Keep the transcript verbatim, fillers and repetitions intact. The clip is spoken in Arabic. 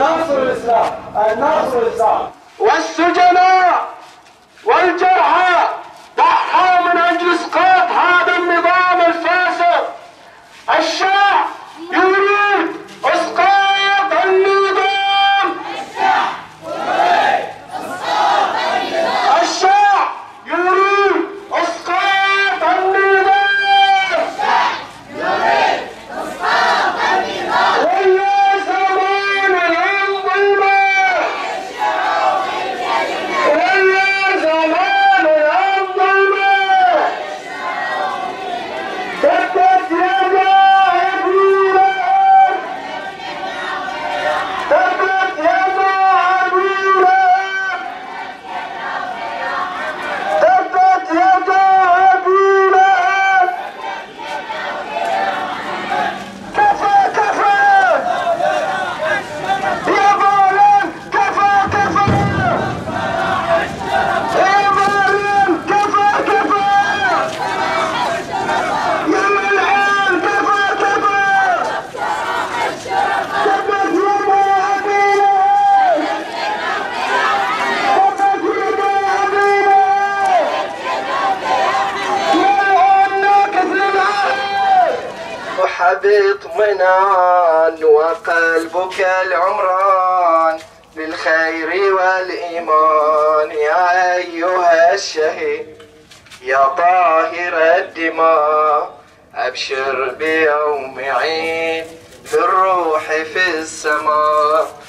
ناصر الإسلام، ناصر الإسلام. والسجناء والجرحى ضحوا من أجل إسقاط هذا النظام الفاسد. الشعب يريد إسقاط النظام. الشعب يريد إسقاط النظام. ويا زمان الأنظمة، ويا زمان الأنظمة، تبت يدا أبينا، تبت يدا أبينا، تبت يدا أبينا. كفى كفى يا ظالم، كفى كفى يا ظالم، كفى كفى يا ملعون، كفى كفى. تبت يدا أبينا، تبت يدا أبينا، ملعون ناكث للعهد. وحبيط منان وقلبك العمران بالخير والإيمان يا أيها الشهيد يا طاهر الدماء. أبشر بيوم عيد للروح في السماء.